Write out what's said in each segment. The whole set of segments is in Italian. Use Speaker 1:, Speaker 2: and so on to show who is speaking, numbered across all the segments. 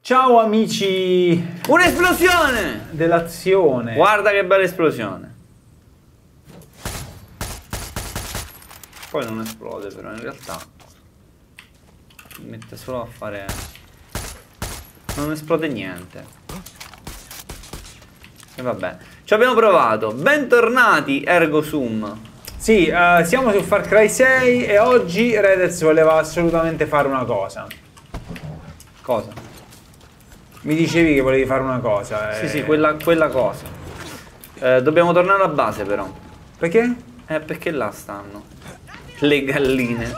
Speaker 1: Ciao amici
Speaker 2: Un'esplosione
Speaker 1: dell'azione.
Speaker 2: Guarda che bella esplosione. Poi non esplode però in realtà. Mi mette solo a fare. Non esplode niente. E vabbè. Ci abbiamo provato. Bentornati Ergo Sum.
Speaker 1: Sì, siamo su Far Cry 6 e oggi Redez voleva assolutamente fare una cosa.
Speaker 2: Cosa?
Speaker 1: Mi dicevi che volevi fare una cosa.
Speaker 2: Sì, quella cosa. Dobbiamo tornare alla base però.
Speaker 1: Perché?
Speaker 2: Perché là stanno le galline.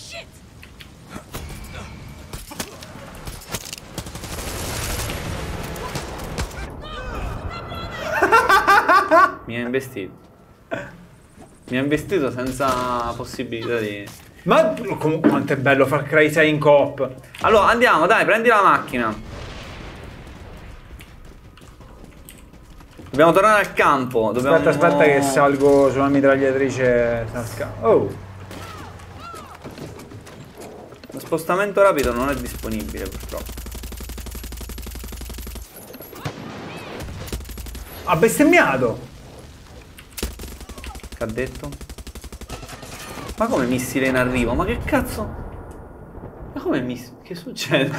Speaker 2: Mi ha investito. Mi ha investito senza possibilità di...
Speaker 1: Ma quanto è bello Far Cry 6 in coop.
Speaker 2: Allora andiamo, dai, prendi la macchina. Dobbiamo tornare al campo. Dobbiamo...
Speaker 1: Aspetta che salgo sulla mitragliatrice. Oh.
Speaker 2: Lo spostamento rapido non è disponibile purtroppo.
Speaker 1: Ha bestemmiato.
Speaker 2: Che ha detto? Ma come missile in arrivo? Ma che cazzo? Ma come missile? Che succede?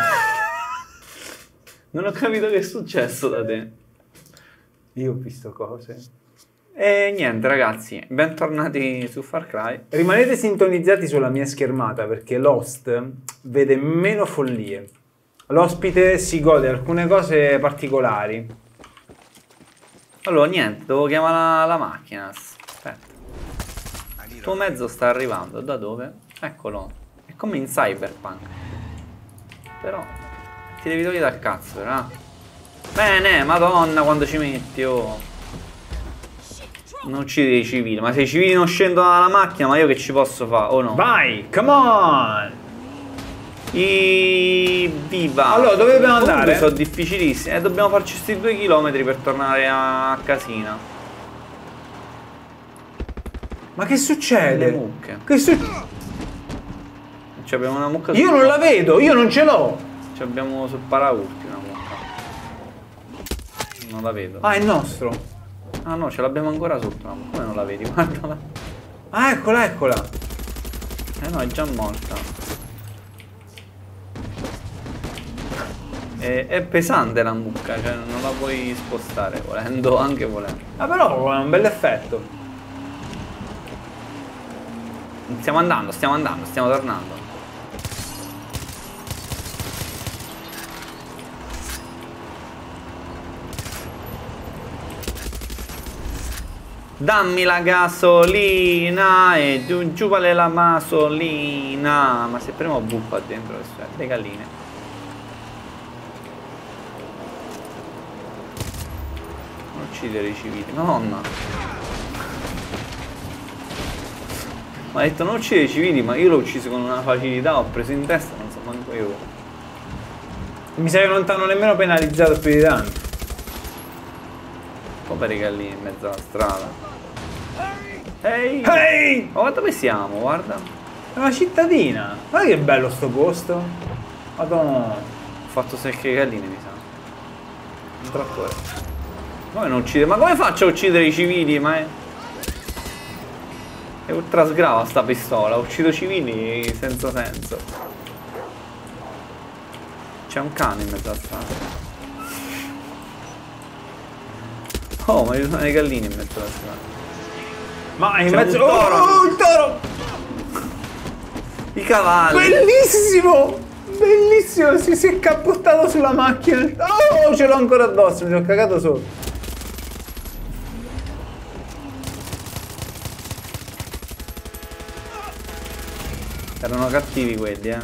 Speaker 2: Non ho capito che è successo da te.
Speaker 1: Io ho visto cose.
Speaker 2: E niente ragazzi, bentornati su Far Cry.
Speaker 1: Rimanete sintonizzati sulla mia schermata perché Lost vede meno follie. L'ospite si gode alcune cose particolari.
Speaker 2: Allora niente, devo chiamare la macchina. Aspetta. Il tuo mezzo sta arrivando, da dove? Eccolo. È come in Cyberpunk. Però ti devi togliere dal cazzo, però. Bene, madonna quando ci metti, oh. Non uccidi i civili, ma se i civili non scendono dalla macchina, ma io che ci posso fare, o no?
Speaker 1: Vai, come on!
Speaker 2: Viva!
Speaker 1: Allora, dove dobbiamo andare?
Speaker 2: Sono difficilissimi, dobbiamo farci questi 2 chilometri per tornare a casina.
Speaker 1: Ma che succede?
Speaker 2: Le mucche.
Speaker 1: Che succede?
Speaker 2: Ci abbiamo una mucca.
Speaker 1: Io non la vedo, io non ce l'ho!
Speaker 2: Ci abbiamo sul paraurti una mucca. Non la vedo.
Speaker 1: Ah, è nostro.
Speaker 2: Ah no, ce l'abbiamo ancora sotto una mucca. Come non la vedi? Guardala.
Speaker 1: Ah, eccola, eccola.
Speaker 2: No, è già morta. È pesante la mucca, cioè non la puoi spostare volendo, anche volendo.
Speaker 1: Ah, però è un bel effetto.
Speaker 2: Stiamo andando, stiamo tornando. Dammi la gasolina e giù vale la masolina. Ma se premo buffa dentro le galline. Non uccidere i civili, madonna. Ma ha detto non uccidere i civili, ma io l'ho ucciso con una facilità, ho preso in testa, non so manco io.
Speaker 1: Mi sa che non ti hanno nemmeno penalizzato più di tanto.
Speaker 2: Poveri galline in mezzo alla strada. Ehi!
Speaker 1: Ehi!
Speaker 2: Ma dove siamo? Guarda.
Speaker 1: È una cittadina. Guarda che bello sto posto. Madonna.
Speaker 2: Ho fatto secche le galline, mi sa. Un trattore. Come non uccidere? Ma come faccio a uccidere i civili? Ma è ultra sgrava sta pistola. Uccido civili senza senso. C'è un cane in mezzo alla strada. Oh, ma ci sono le galline in mezzo alla strada.
Speaker 1: Ma in
Speaker 2: C'è
Speaker 1: mezzo...
Speaker 2: un toro.
Speaker 1: Oh, il toro!
Speaker 2: I cavalli!
Speaker 1: Bellissimo! Bellissimo! Si è cappottato sulla macchina. Oh, ce l'ho ancora addosso, mi sono cagato sotto.
Speaker 2: Erano cattivi quelli,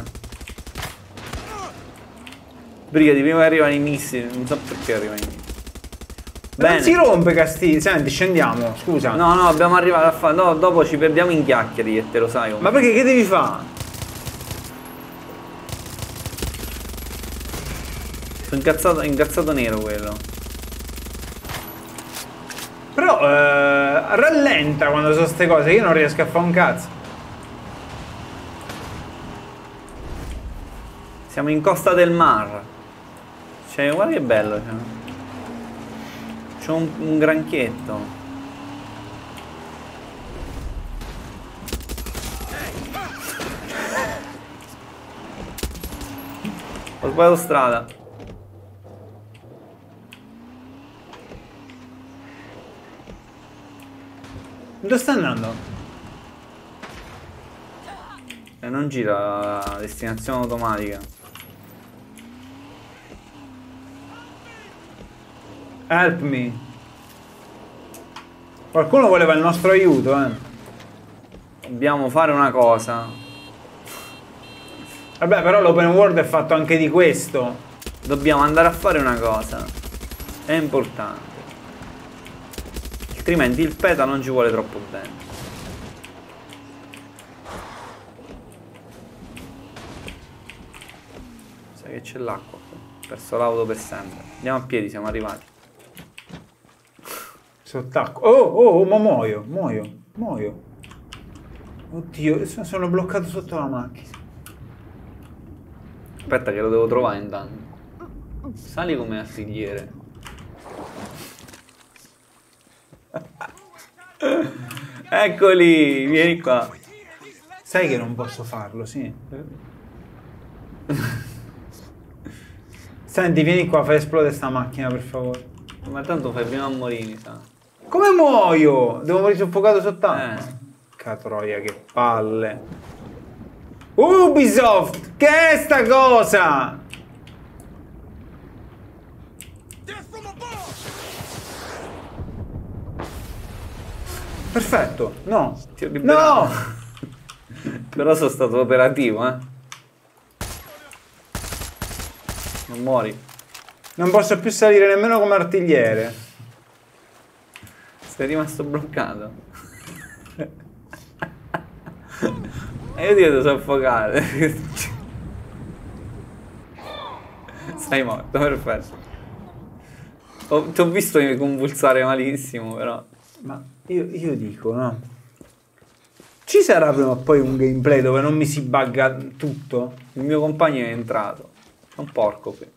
Speaker 2: Brigati, prima che arrivano i missili, non so perché arrivano i missili.
Speaker 1: Non si rompe Castiglia. Senti, scendiamo, scusa.
Speaker 2: No, dobbiamo arrivare a fare. No, dopo ci perdiamo in chiacchiere, e te lo sai.
Speaker 1: Ma perché che devi fare?
Speaker 2: Sono incazzato nero quello.
Speaker 1: Però rallenta quando sono ste cose, io non riesco a fare un cazzo.
Speaker 2: Siamo in Costa del Mar. Cioè, guarda che bello. Cioè. C'è un granchietto. Ho sbagliato strada.
Speaker 1: Dove sta andando?
Speaker 2: E non gira la destinazione automatica.
Speaker 1: Help me. Qualcuno voleva il nostro aiuto, eh.
Speaker 2: Dobbiamo fare una cosa.
Speaker 1: Vabbè, però l'open world è fatto anche di questo.
Speaker 2: Dobbiamo andare a fare una cosa. È importante. Altrimenti il PETA non ci vuole troppo bene. Sai che c'è l'acqua. Ho perso l'auto per sempre. Andiamo a piedi, siamo arrivati.
Speaker 1: Sott'acqua. Oh, ma muoio. Oddio, sono bloccato sotto la macchina.
Speaker 2: Aspetta che lo devo trovare intanto. Sali come artigliere. Eccoli, vieni qua.
Speaker 1: Sai che non posso farlo, sì. Senti, vieni qua, fai esplodere sta macchina, per favore.
Speaker 2: Ma tanto fai prima a morire, mi sa.
Speaker 1: Come muoio? Devo morire soffocato sott'acqua. Catroia, che palle. Ubisoft! Che è sta cosa? Perfetto, no.
Speaker 2: Ti ho liberato.
Speaker 1: No!
Speaker 2: Però sono stato operativo, eh. Non muori.
Speaker 1: Non posso più salire nemmeno come artigliere.
Speaker 2: Sei rimasto bloccato. E io ti vedo soffocare. Sei morto, perfetto. Ti ho visto convulsare malissimo, però.
Speaker 1: Ma io dico, no? Ci sarà prima o poi un gameplay dove non mi si bugga tutto?
Speaker 2: Il mio compagno è entrato. È un porco qui.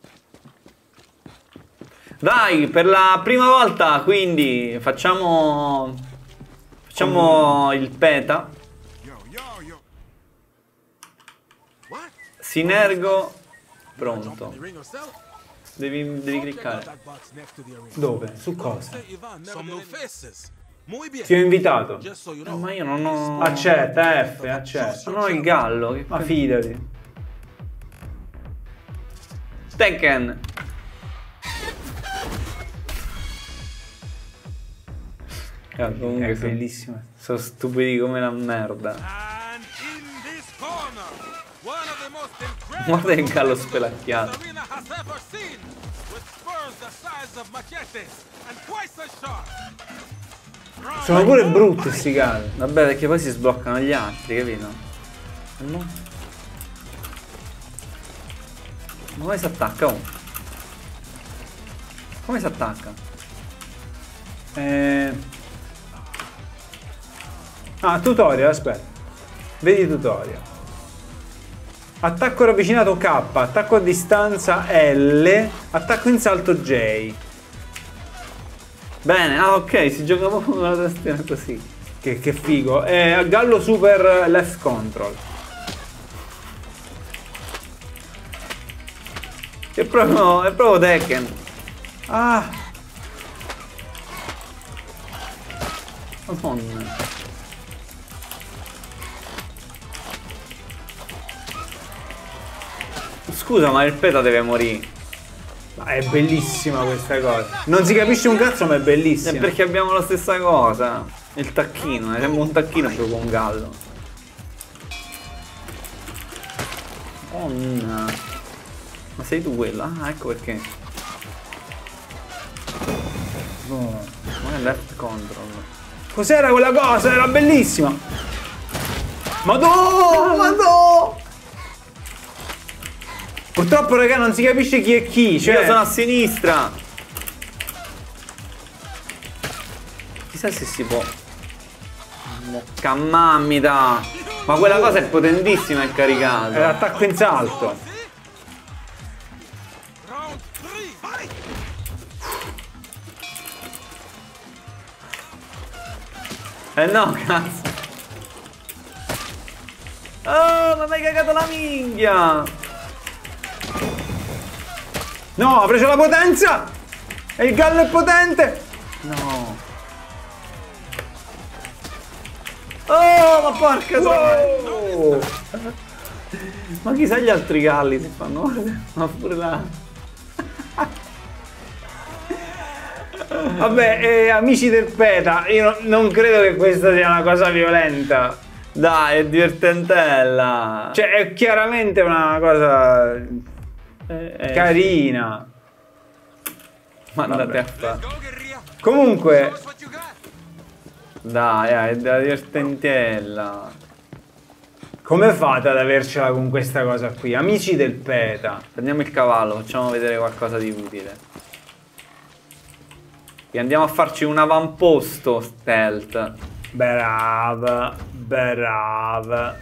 Speaker 2: Dai, per la prima volta, quindi, facciamo il PETA. Sinergo. Pronto. Devi cliccare.
Speaker 1: Dove? Su cosa? Ti
Speaker 3: Ti
Speaker 1: ho invitato.
Speaker 2: Ma io non ho...
Speaker 1: Accetta, F, accetta.
Speaker 2: Non ho il gallo. Che
Speaker 1: Ma fidati.
Speaker 2: Tekken. Comunque
Speaker 1: È bellissima.
Speaker 2: sono stupidi come la merda. Guarda che gallo spelacchiato.
Speaker 1: Sono pure brutti sti galli.
Speaker 2: Vabbè, perché poi si sbloccano gli altri, capito? Ma come si attacca? Oh? Come si attacca?
Speaker 1: Ah, tutorial, aspetta. Vedi tutorial. Attacco ravvicinato K, attacco a distanza L, attacco in salto J.
Speaker 2: Bene, ah ok, si gioca proprio con la tastiera così.
Speaker 1: Che figo. Gallo super left control.
Speaker 2: È proprio Tekken.
Speaker 1: Ah,
Speaker 2: Madonna. Scusa, ma il PETA deve morire.
Speaker 1: ma è bellissima questa cosa. Non si capisce un cazzo, ma è
Speaker 2: È
Speaker 1: bellissima.
Speaker 2: perché abbiamo la stessa cosa. Il tacchino, sembra un tacchino più con un gallo. Madonna. Ma sei tu quella? Ah, ecco perché.
Speaker 1: Oh.
Speaker 2: Non è left control.
Speaker 1: Cos'era quella cosa? Era bellissima. Madò! Purtroppo, raga, non si capisce chi è chi. Cioè...
Speaker 2: Io sono a sinistra. Chissà se si può. Mocca mammita. Ma quella cosa è potentissima, è
Speaker 1: È
Speaker 2: caricata.
Speaker 1: l'attacco in salto.
Speaker 2: Eh no, cazzo. Oh, ma mi hai cagato la minchia.
Speaker 1: No, ha preso la potenza! E il gallo è potente!
Speaker 2: No. Oh, ma porca
Speaker 1: Wow!
Speaker 2: Ma chissà gli altri galli si fanno. Ma pure là.
Speaker 1: Vabbè, amici del PETA, io non credo che questa sia una cosa violenta.
Speaker 2: Dai, è divertentella.
Speaker 1: Cioè, è chiaramente una cosa carina.
Speaker 2: Ma andate a fare.
Speaker 1: Comunque,
Speaker 2: Dai, è da divertentella.
Speaker 1: come fate ad avercela con questa cosa qui? Amici del PETA.
Speaker 2: Prendiamo il cavallo, facciamo vedere qualcosa di utile. E andiamo a farci un avamposto stealth.
Speaker 1: Brava, brava.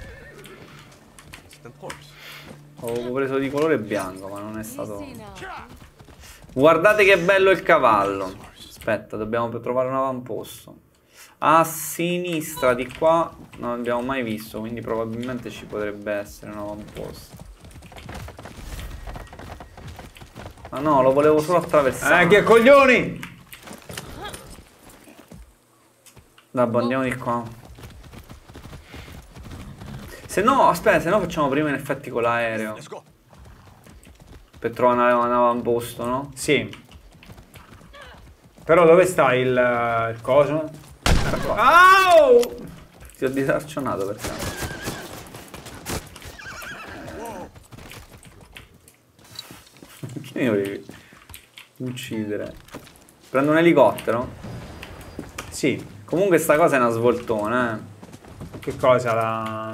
Speaker 2: Ho preso di colore bianco, ma non è stato... Guardate che bello il cavallo. Aspetta, dobbiamo trovare un avamposto. A sinistra di qua non abbiamo mai visto, quindi probabilmente ci potrebbe essere un avamposto. Ma no, lo volevo solo attraversare.
Speaker 1: Che coglioni!
Speaker 2: Vabbè, andiamo di qua. Se no, aspetta, se no facciamo prima in effetti con l'aereo. Per trovare un avamposto, no?
Speaker 1: Sì. Però dove sta il coso? Au!
Speaker 2: Ti ho disarcionato per caso. Che mi volevi uccidere? Prendo un elicottero?
Speaker 1: Sì.
Speaker 2: Comunque sta cosa è una svoltona,
Speaker 1: Che cosa la...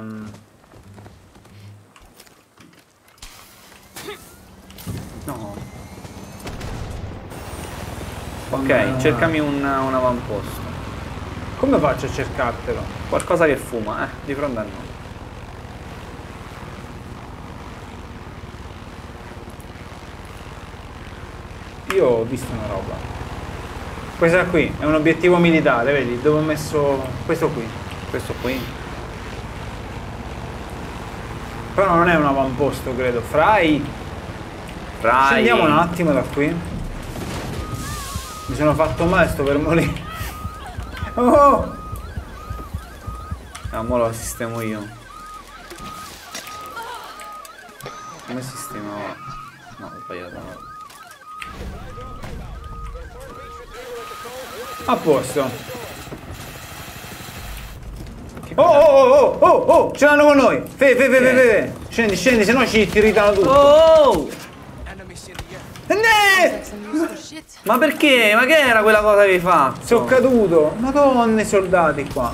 Speaker 2: No. Ok, cercami un avamposto.
Speaker 1: Come faccio a cercartelo?
Speaker 2: Qualcosa che fuma, di fronte a noi.
Speaker 1: Io ho visto una roba. Questa qui è un obiettivo militare, vedi? Dove ho messo questo qui.
Speaker 2: Questo qui.
Speaker 1: Però non è un avamposto, credo. Frai. Scendiamo un attimo da qui. Mi sono fatto male, sto per morire. Oh!
Speaker 2: Ah, mo lo sistemo io. Come sistemo? No, ho sbagliato. No.
Speaker 1: A posto. Oh, oh, oh, oh, oh, ce l'hanno con noi. Fe. Scendi, scendi, se no ci irritano tutti.
Speaker 2: Oh!
Speaker 1: Ne!
Speaker 2: Ma perché? Ma che era quella cosa che hai fatto?
Speaker 1: Sono caduto. Madonna, i soldati qua.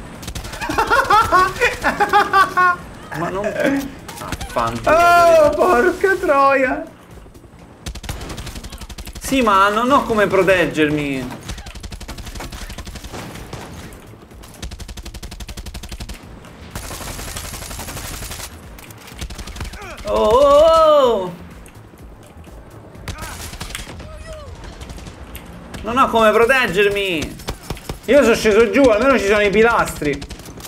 Speaker 2: Ma non...
Speaker 1: Oh, porca troia.
Speaker 2: Sì, ma non ho come proteggermi. Oh! Non ho come proteggermi.
Speaker 1: Io sono sceso giù, almeno ci sono i pilastri.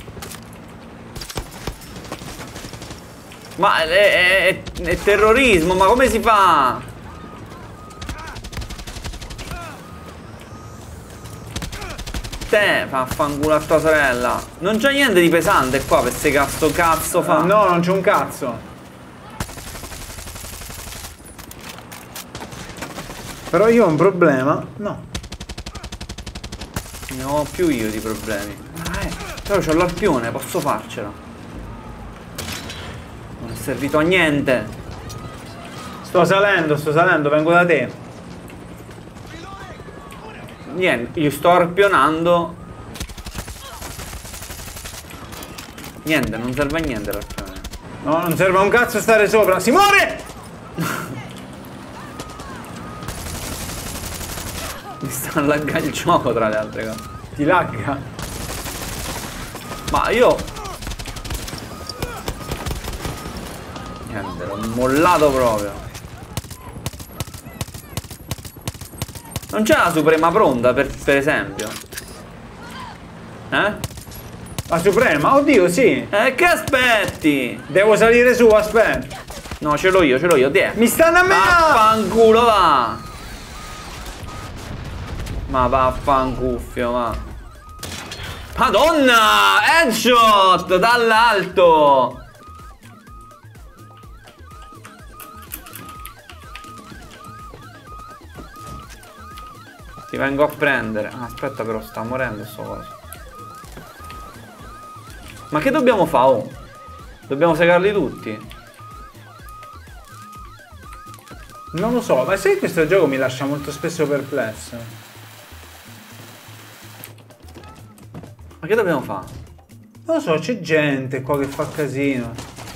Speaker 2: Ma è terrorismo, ma come si fa? Te, vaffanculo a tua sorella. Non c'è niente di pesante qua per se cazzo fa.
Speaker 1: No, non c'è un cazzo. Però io ho un problema. No.
Speaker 2: Ne ho più io di problemi. Però c'ho l'arpione, posso farcela. Non è servito a niente.
Speaker 1: Sto salendo, vengo da te.
Speaker 2: Niente, io sto arpionando. Niente, non serve a niente l'arpione.
Speaker 1: No, non serve a un cazzo stare sopra. Si muore!
Speaker 2: Mi sta a laggare il gioco tra le altre cose.
Speaker 1: Ti lagga.
Speaker 2: Ma io... Niente, l'ho mollato proprio. Non c'è la suprema pronta per esempio? Eh?
Speaker 1: La suprema? Oddio, sì.
Speaker 2: Che aspetti?
Speaker 1: Devo salire su, aspetta.
Speaker 2: No, ce l'ho io, tiè.
Speaker 1: Mi stanno a menare!
Speaker 2: Vaffanculo, va! Ma vaffancuffio, va. Madonna! Headshot dall'alto! Ti vengo a prendere. Aspetta, però sta morendo sto coso. Ma che dobbiamo fare? Oh? Dobbiamo segarli tutti?
Speaker 1: Non lo so, ma sai che questo gioco mi lascia molto spesso perplesso.
Speaker 2: Ma che dobbiamo fare?
Speaker 1: Non lo so, c'è gente qua che fa casino.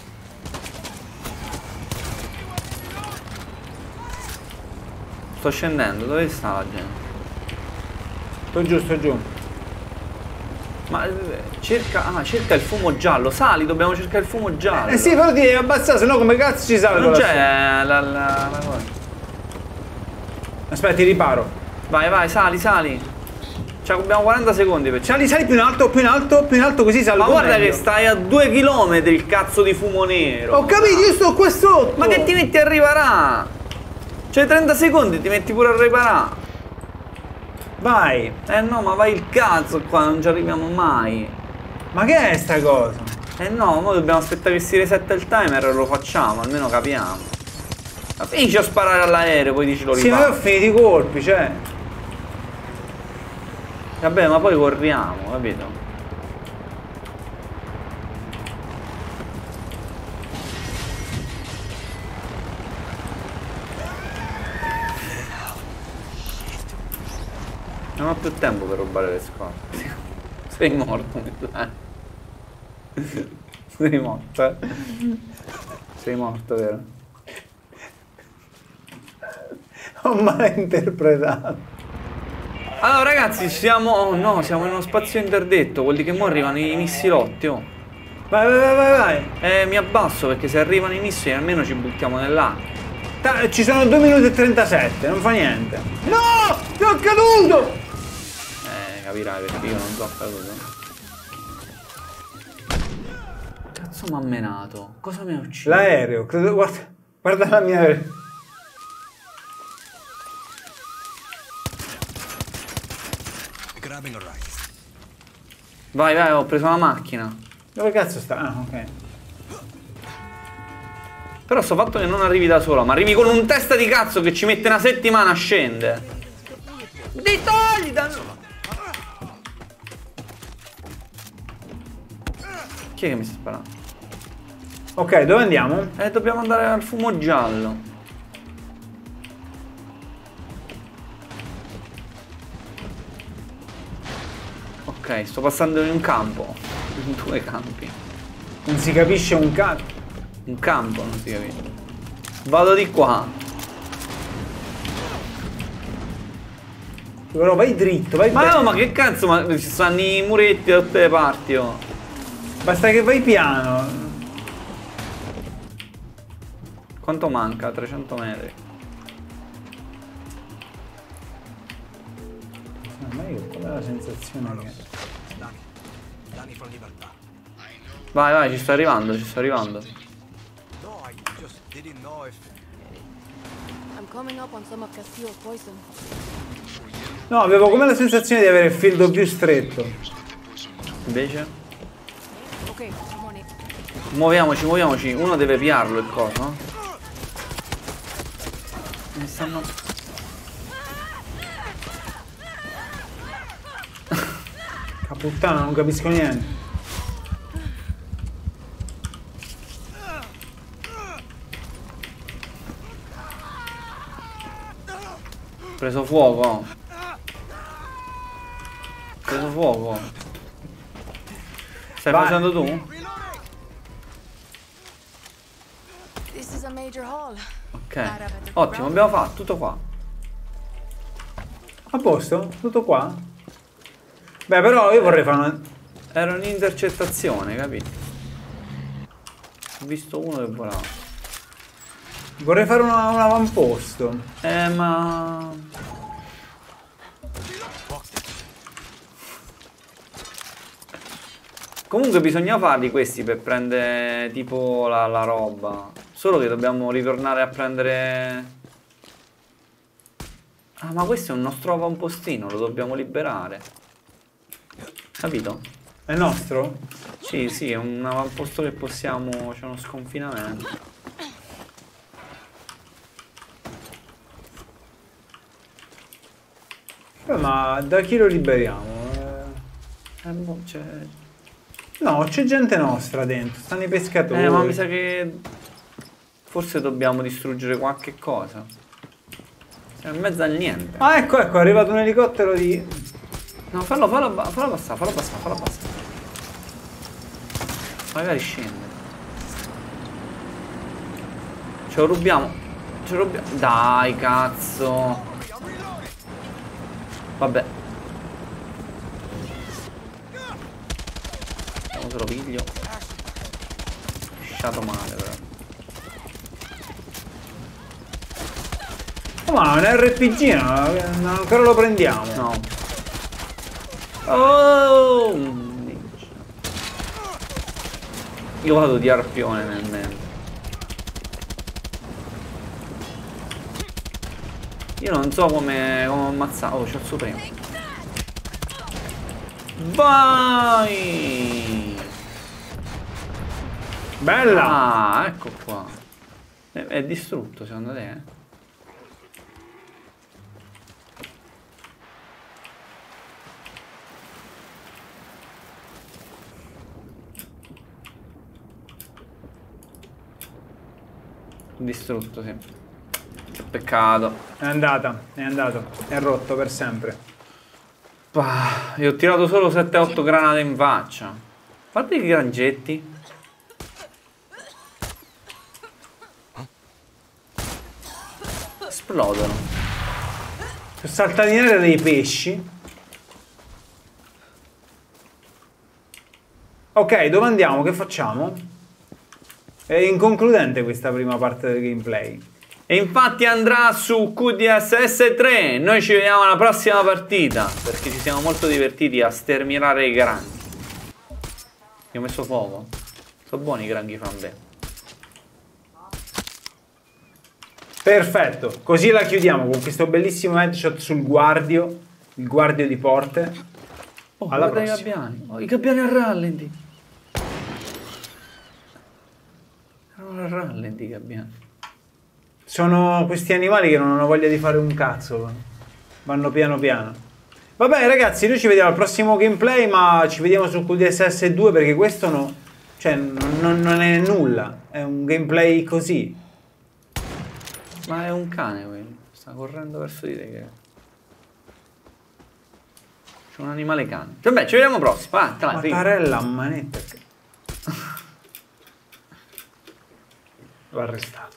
Speaker 2: Sto scendendo, dove sta la gente?
Speaker 1: Sto giù, sto giù.
Speaker 2: Ma cerca il fumo giallo, sali, dobbiamo cercare il fumo giallo.
Speaker 1: Eh sì, però ti devi abbassare, sennò come cazzo ci salgo?
Speaker 2: Non c'è la cosa.
Speaker 1: Aspetta, ti riparo.
Speaker 2: Vai, sali. Cioè, abbiamo 40 secondi per...
Speaker 1: Sali più in alto, così salgo.
Speaker 2: Ma guarda
Speaker 1: meglio.
Speaker 2: che stai a 2 chilometri il cazzo di fumo nero.
Speaker 1: Ho capito, io sto qua sotto.
Speaker 2: Ma che ti metti a riparare? Cioè 30 secondi ti metti pure a riparare.
Speaker 1: Vai.
Speaker 2: No, ma vai il cazzo qua, non ci arriviamo mai.
Speaker 1: Ma che è sta cosa?
Speaker 2: No, noi dobbiamo aspettare che si resetta il timer e lo facciamo, almeno capiamo. Ma finisci a sparare all'aereo, poi dici lo
Speaker 1: Sì, ma io ho finito i colpi, cioè.
Speaker 2: Vabbè, ma poi corriamo, capito? Non ho più tempo per rubare le scorte. Sei morto, mi sa. Sei morto, eh? Sei morto, vero?
Speaker 1: Ho malinterpretato.
Speaker 2: Allora ragazzi, siamo... Oh no, siamo in uno spazio interdetto, quelli che mo arrivano i missilotti, oh.
Speaker 1: Vai.
Speaker 2: Mi abbasso perché se arrivano i missili almeno ci buttiamo nell'acqua.
Speaker 1: Ci sono 2 minuti e 37, non fa niente. No! Sono caduto!
Speaker 2: Capirai perché io non so caduto. Cazzo m'ha menato? Cosa mi ha ucciso?
Speaker 1: L'aereo, credo... Guarda la mia aereo.
Speaker 2: Vai, ho preso la macchina.
Speaker 1: Dove cazzo sta? Ah, ok.
Speaker 2: Però sto fatto che non arrivi da sola, ma arrivi con un testa di cazzo che ci mette una settimana a scendere. Ti togli da... Chi è che mi sta sparando?
Speaker 1: Ok, dove andiamo?
Speaker 2: Dobbiamo andare al fumo giallo. Ok, sto passando in un campo. In 2 campi.
Speaker 1: Non si capisce un cazzo.
Speaker 2: Un campo, non si capisce. Vado di qua.
Speaker 1: Però vai dritto, vai
Speaker 2: Ma
Speaker 1: bene.
Speaker 2: no, ma che cazzo, ma ci stanno i muretti da tutte le parti, oh.
Speaker 1: Basta che vai piano.
Speaker 2: Quanto manca? 300 metri.
Speaker 1: Ma io qual è la sensazione che...
Speaker 2: Vai, ci sto arrivando,
Speaker 1: No, avevo come la sensazione di avere il field of view stretto.
Speaker 2: Invece? Muoviamoci, uno deve piarlo il coso. Mi stanno...
Speaker 1: Puttana, non capisco niente.
Speaker 2: Preso fuoco. Stai facendo tu? Ok. Ottimo, abbiamo fatto tutto qua.
Speaker 1: A posto? Tutto qua? Beh, però io vorrei fare una...
Speaker 2: Era un'intercettazione, capito? Ho visto uno che volava.
Speaker 1: Vorrei fare un avamposto.
Speaker 2: Ma... Comunque bisogna farli questi per prendere tipo la roba. Solo che dobbiamo ritornare a prendere... Ah, ma questo è un nostro avvampostino, lo dobbiamo liberare. Capito?
Speaker 1: È nostro?
Speaker 2: Sì, sì, è un avamposto che possiamo... C'è uno sconfinamento.
Speaker 1: Ma da chi lo liberiamo?
Speaker 2: Boh, c'è...
Speaker 1: No, c'è gente nostra dentro, stanno i pescatori.
Speaker 2: Ma mi sa che... Forse dobbiamo distruggere qualche cosa. Siamo in mezzo a niente.
Speaker 1: Ah, ecco, ecco, è arrivato un elicottero di...
Speaker 2: No, fallo passare. Magari scende. Ce lo rubiamo. Dai, cazzo. Vabbè. Vediamo se lo piglio. Sciato male, però.
Speaker 1: Oh, ma un RPG, no, ancora lo prendiamo.
Speaker 2: No. Oh! Io vado di arpione nel mentre. Io non so come ammazzare. Oh, c'ho il supremo. Vai!
Speaker 1: Bella!
Speaker 2: Ah, ecco qua. È distrutto secondo te? Distrutto, sì. Peccato.
Speaker 1: È andato, è rotto per sempre.
Speaker 2: Io ho tirato solo 7-8 granate in faccia. Guarda i grangetti. Esplodono.
Speaker 1: Sono saltati in aria dei pesci. Ok, dove andiamo? Che facciamo? È inconcludente questa prima parte del gameplay.
Speaker 2: E infatti andrà su QDSS 3. Noi ci vediamo alla prossima partita, perché ci siamo molto divertiti a sterminare i granghi. Io ho messo fuoco. Sono buoni i granghi flambé.
Speaker 1: Perfetto, così la chiudiamo con questo bellissimo headshot sul guardio, il guardio di porte.
Speaker 2: Oh,
Speaker 1: alla
Speaker 2: guarda
Speaker 1: prossima.
Speaker 2: i gabbiani. Oh, i gabbiani a rallenti. Erano a rallenti i gabbiani.
Speaker 1: Sono questi animali che non hanno voglia di fare un cazzo. Vanno piano piano. Vabbè ragazzi, noi ci vediamo al prossimo gameplay, ma ci vediamo su QDSS 2 perché questo no, cioè, non è nulla. È un gameplay così.
Speaker 2: Ma è un cane quello. Sta correndo verso di te. C'è un animale cane. Vabbè, ci vediamo prossimo.
Speaker 1: Mattarella a manetta. Va arrestato.